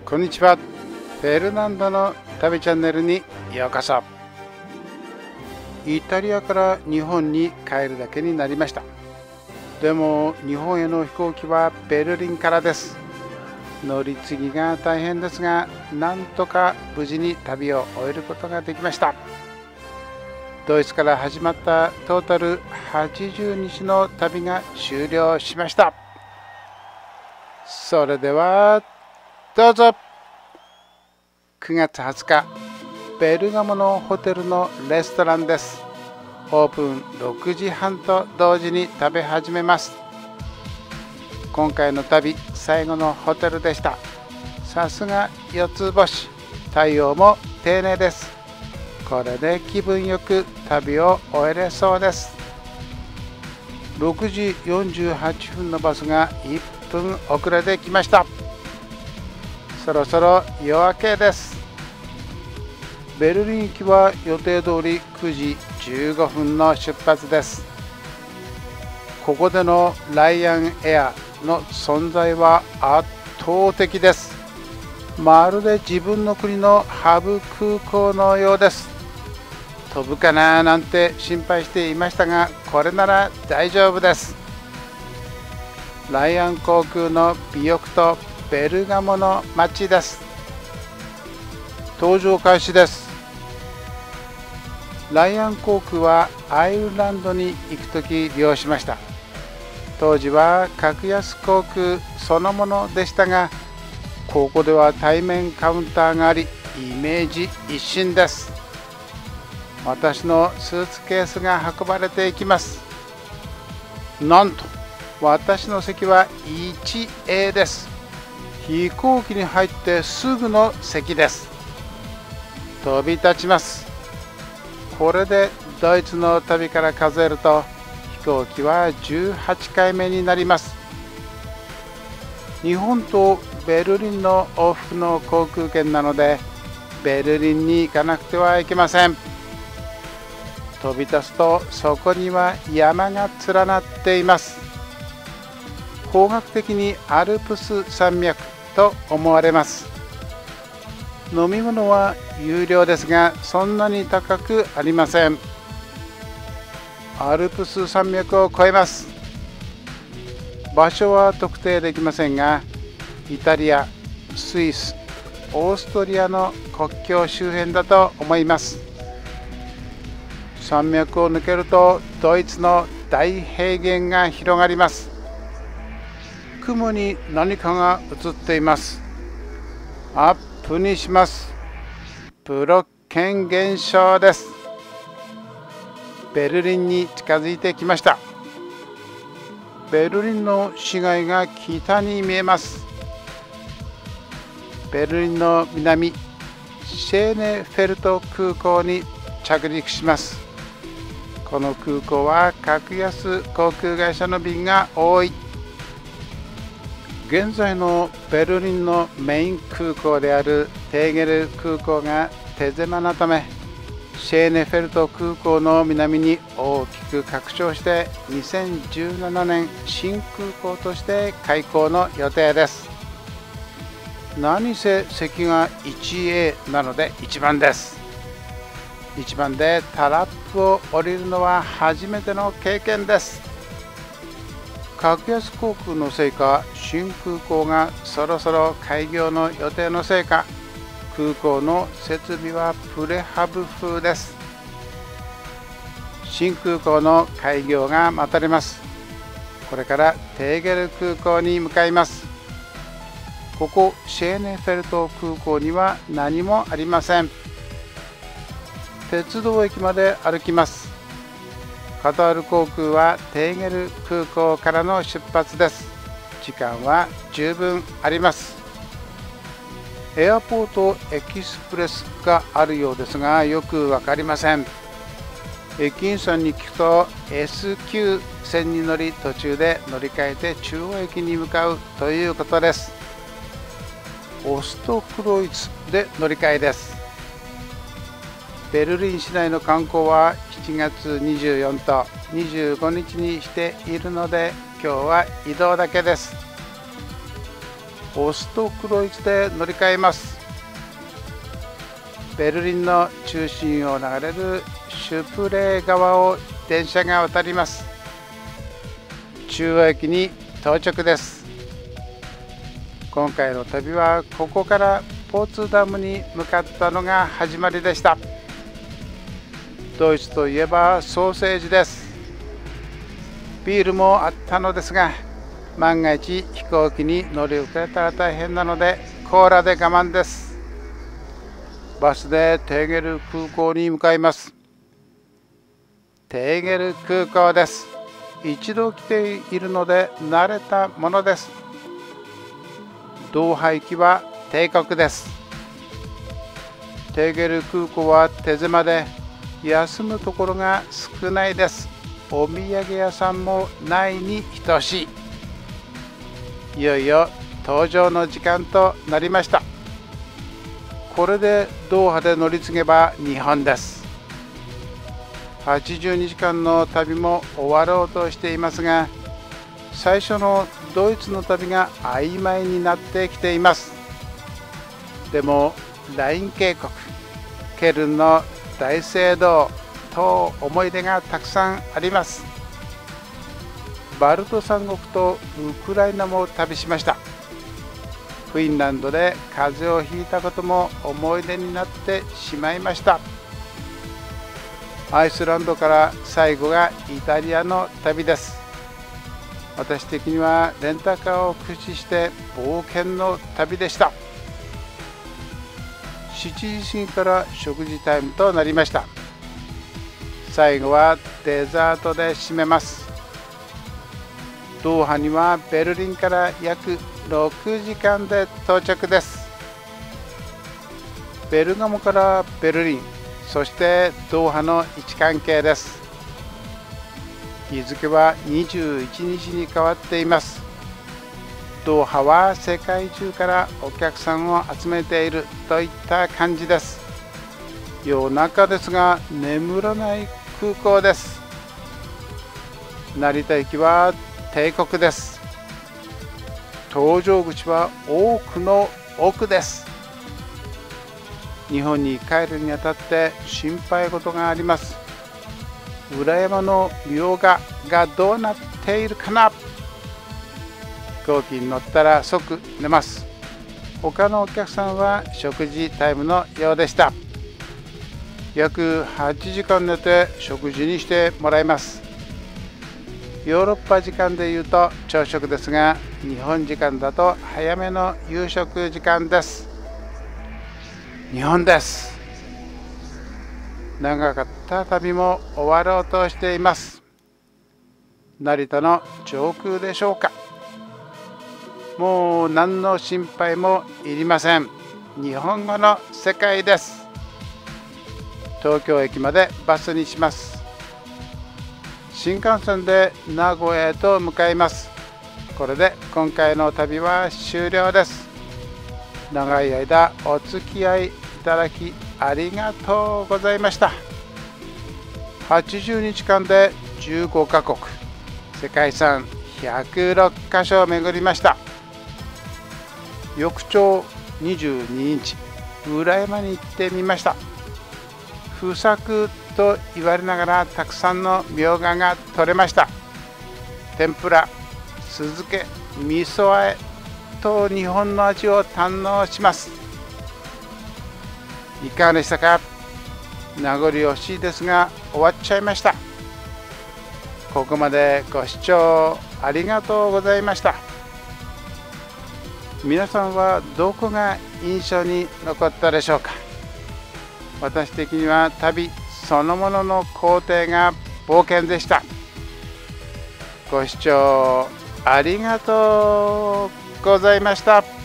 こんにちは。フェルナンドの旅チャンネルにようこそ。イタリアから日本に帰るだけになりました。でも日本への飛行機はベルリンからです。乗り継ぎが大変ですが、なんとか無事に旅を終えることができました。ドイツから始まったトータル80日の旅が終了しました。それではどうぞ。9月20日、ベルガモのホテルのレストランです。オープン6時半と同時に食べ始めます。今回の旅最後のホテルでした。さすが4つ星、対応も丁寧です。これで気分よく旅を終えれそうです。6時48分のバスが1分遅れてきました。そろそろ夜明けです。ベルリン行きは予定通り9時15分の出発です。ここでのライアンエアの存在は圧倒的です。まるで自分の国のハブ空港のようです。飛ぶかななんて心配していましたが、これなら大丈夫です。ライアン航空の尾翼とベルガモの街です。搭乗開始です。ライアン航空はアイルランドに行くとき利用しました。当時は格安航空そのものでしたが、ここでは対面カウンターがあり、イメージ一新です。私のスーツケースが運ばれていきます。なんと私の席は 1A です。飛行機に入ってすぐの席です。飛び立ちます。これでドイツの旅から数えると飛行機は18回目になります。日本とベルリンの往復の航空券なので、ベルリンに行かなくてはいけません。飛び立つとそこには山が連なっています。方角的にアルプス山脈と思われます。飲み物は有料ですが、そんなに高くありません。アルプス山脈を越えます。場所は特定できませんが、イタリア、スイス、オーストリアの国境周辺だと思います。山脈を抜けるとドイツの大平原が広がります。雲に何かが映っています。アップにします。プロッケン現象です。ベルリンに近づいてきました。ベルリンの市街が北に見えます。ベルリンの南、シェーネフェルト空港に着陸します。この空港は格安航空会社の便が多い。現在のベルリンのメイン空港であるテーゲル空港が手狭なため、シェーネフェルト空港の南に大きく拡張して2017年新空港として開港の予定です。何せ席が 1A なので1番です。1番でタラップを降りるのは初めての経験です。格安航空のせいか、新空港がそろそろ開業の予定のせいか、空港の設備はプレハブ風です。新空港の開業が待たれます。これからテーゲル空港に向かいます。ここシェーネフェルト空港には何もありません。鉄道駅まで歩きます。カタール航空はテーゲル空港からの出発です。時間は十分あります。エアポートエキスプレスがあるようですが、よくわかりません。駅員さんに聞くと S9 線に乗り、途中で乗り換えて中央駅に向かうということです。オストクロイツで乗り換えです。ベルリン市内の観光は7月24と25日にしているので、今日は移動だけです。 オストクロイツで乗り換えます。ベルリンの中心を流れるシュプレー川を電車が渡ります。中央駅に到着です。今回の旅はここからポーツダムに向かったのが始まりでした。ドイツといえばソーセージです。ビールもあったのですが、万が一飛行機に乗り遅れたら大変なのでコーラで我慢です。バスでテーゲル空港に向かいます。テーゲル空港です。一度来ているので慣れたものです。ドーハ行きは定刻です。テーゲル空港は手狭で休むところが少ないです。お土産屋さんもないに等しい。いよいよ搭乗の時間となりました。これでドーハで乗り継げば日本です。82時間の旅も終わろうとしていますが、最初のドイツの旅が曖昧になってきています。でもライン渓谷、ケルンの大聖堂と思い出がたくさんあります。バルト三国とウクライナも旅しました。フィンランドで風邪をひいたことも思い出になってしまいました。アイスランドから最後がイタリアの旅です。私的にはレンタカーを駆使して冒険の旅でした。7時過ぎから食事タイムとなりました。最後はデザートで締めます。ドーハにはベルリンから約6時間で到着です。ベルガモからベルリン、そしてドーハの位置関係です。日付は21日に変わっています。ドーハは世界中からお客さんを集めているといった感じです。夜中ですが眠らない空港です。成田駅は定刻です。搭乗口は奥の奥です。日本に帰るにあたって心配事があります。裏山の茗荷がどうなっているかな。飛行機に乗ったら即寝ます。他のお客さんは食事タイムのようでした。約8時間寝て食事にしてもらいます。ヨーロッパ時間でいうと朝食ですが、日本時間だと早めの夕食時間です。日本です。長かった旅も終わろうとしています。成田の上空でしょうか。もう何の心配もいりません。日本語の世界です。東京駅までバスにします。新幹線で名古屋へと向かいます。これで今回の旅は終了です。長い間お付き合いいただきありがとうございました。80日間で15カ国、世界遺産106カ所を巡りました。翌朝22日、裏山に行ってみました。不作と言われながらたくさんのみょうがが取れました。天ぷら、酢漬け、味噌和えと日本の味を堪能します。いかがでしたか。名残惜しいですが終わっちゃいました。ここまでご視聴ありがとうございました。皆さんはどこが印象に残ったでしょうか。私的には旅そのものの工程が冒険でした。ご視聴ありがとうございました。